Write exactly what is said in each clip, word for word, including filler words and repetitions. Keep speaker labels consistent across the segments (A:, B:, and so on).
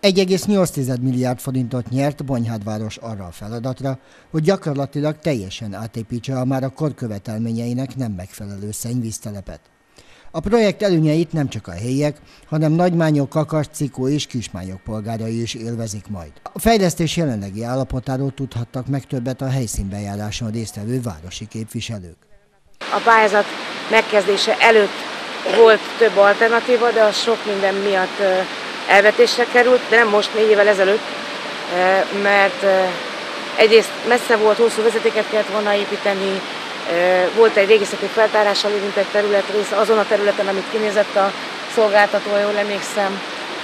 A: egy egész nyolc milliárd forintot nyert Bonyhádváros arra a feladatra, hogy gyakorlatilag teljesen átépítse a már a kor követelményeinek nem megfelelő szennyvíztelepet. A projekt előnyeit nem csak a helyiek, hanem Nagymányok, Kakas, Cikó és Kismányok polgárai is élvezik majd. A fejlesztés jelenlegi állapotáról tudhattak meg többet a helyszínbejáráson résztvevő városi képviselők.
B: A pályázat megkezdése előtt volt több alternatíva, de az sok minden miatt elvetésre került, de nem most, négy évvel ezelőtt, mert egyrészt messze volt, hosszú vezetéket kellett volna építeni, volt egy régészeti feltárással érintett területrész azon a területen, amit kinézett a szolgáltató, jól emlékszem,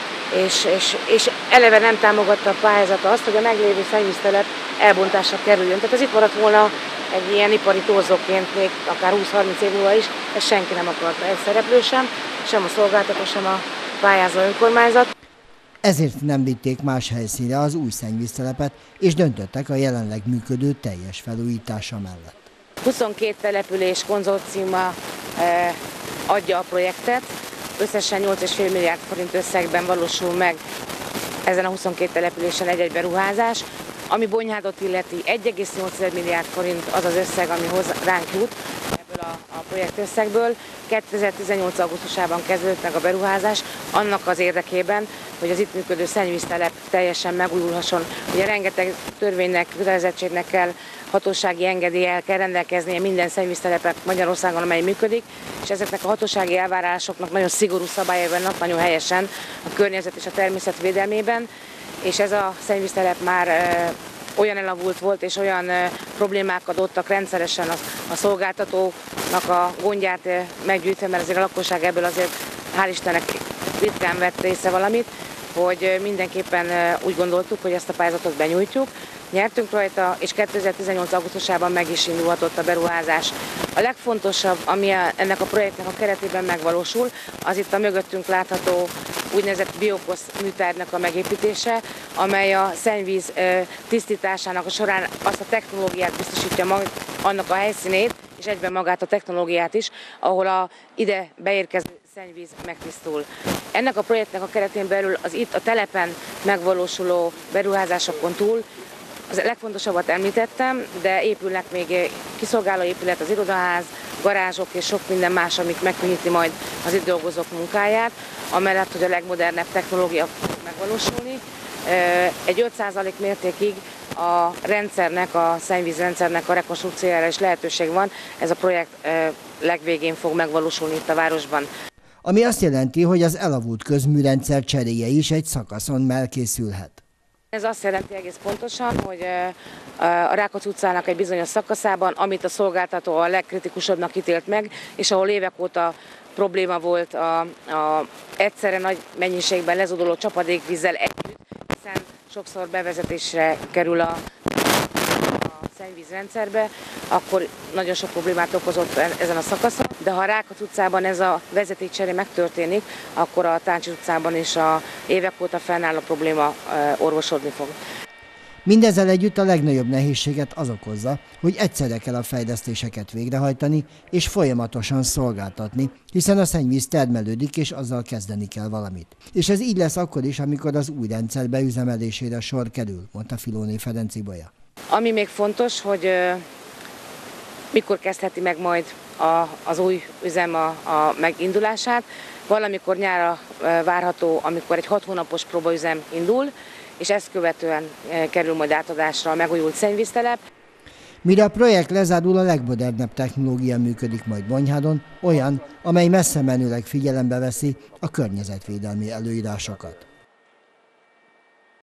B: és, és, és eleve nem támogatta a pályázata azt, hogy a meglévő szennyvíztelep elbontásra kerüljön. Tehát ez itt maradt volna egy ilyen ipari torzóként még akár húsz-harminc év múlva is, ezt senki nem akarta, egy szereplő sem, sem a szolgáltató, sem a pályázó önkormányzat.
A: Ezért nem vitték más helyszínre az új szennyvíztelepet, és döntöttek a jelenleg működő teljes felújítása mellett.
B: huszonkét település konzorciuma eh, adja a projektet, összesen nyolc egész öt milliárd forint összegben valósul meg ezen a huszonkét településen egy-egy beruházás. Ami Bonyhádot illeti, egy egész nyolc milliárd forint az az összeg, ami hoz ránk jut ebből a, a projektösszegből. kétezer-tizennyolc augusztusában kezdődött meg a beruházás annak az érdekében, hogy az itt működő szennyvíztelep teljesen megújulhasson. Ugye rengeteg törvénynek, kötelezettségnek kell, hatósági engedéllyel kell rendelkeznie minden szennyvíztelepet Magyarországon, amely működik, és ezeknek a hatósági elvárásoknak nagyon szigorú szabályai vannak, nagyon helyesen a környezet és a természet védelmében, és ez a szennyvíztelep már e, olyan elavult volt, és olyan e, problémák adottak rendszeresen a, a szolgáltatónak a gondját e, meggyűjtve, mert azért a lakosság ebből azért hál' Istennek ritkán vett része valamit, hogy mindenképpen e, úgy gondoltuk, hogy ezt a pályázatot benyújtjuk. Nyertünk rajta, és kétezer-tizennyolc augusztusában meg is indulhatott a beruházás. A legfontosabb, ami ennek a projektnek a keretében megvalósul, az itt a mögöttünk látható úgynevezett biokosz műtárgynak a megépítése, amely a szennyvíz tisztításának a során azt a technológiát biztosítja mag, annak a helyszínét, és egyben magát a technológiát is, ahol a ide beérkező szennyvíz megtisztul. Ennek a projektnek a keretén belül az itt a telepen megvalósuló beruházásokon túl az legfontosabbat említettem, de épülnek még kiszolgáló épület, az irodaház, garázsok és sok minden más, amit megkönnyíti majd az itt dolgozók munkáját, amellett, hogy a legmodernebb technológia fog megvalósulni. Egy öt százalék mértékig a rendszernek, a szennyvízrendszernek a rekonstrukciójára is lehetőség van. Ez a projekt legvégén fog megvalósulni itt a városban.
A: Ami azt jelenti, hogy az elavult közműrendszer cseréje is egy szakaszon elkészülhet.
B: Ez azt jelenti egész pontosan, hogy a Rákóczi utcának egy bizonyos szakaszában, amit a szolgáltató a legkritikusabbnak ítélt meg, és ahol évek óta probléma volt a, a egyszerre nagy mennyiségben lezóduló csapadékvízzel együtt, hiszen sokszor bevezetésre kerül a, a szennyvízrendszerbe, akkor nagyon sok problémát okozott ezen a szakaszon, de ha a Rákóczi utcában ez a vezetékcsere megtörténik, akkor a Táncsi utcában is a évek óta fennálló probléma orvosodni fog.
A: Mindezzel együtt a legnagyobb nehézséget az okozza, hogy egyszerre kell a fejlesztéseket végrehajtani és folyamatosan szolgáltatni, hiszen a szennyvíz termelődik és azzal kezdeni kell valamit. És ez így lesz akkor is, amikor az új rendszer beüzemelésére sor kerül, mondta Filóné Ferenc Ibolya.
B: Ami még fontos, hogy uh, mikor kezdheti meg majd a, az új üzem a, a megindulását. Valamikor nyárra uh, várható, amikor egy hat hónapos próbaüzem indul, és ezt követően uh, kerül majd átadásra a megújult szennyvíztelep.
A: Mire a projekt lezárul, a legmodernebb technológia működik majd Bonyhádon, olyan, amely messze menőleg figyelembe veszi a környezetvédelmi előírásokat.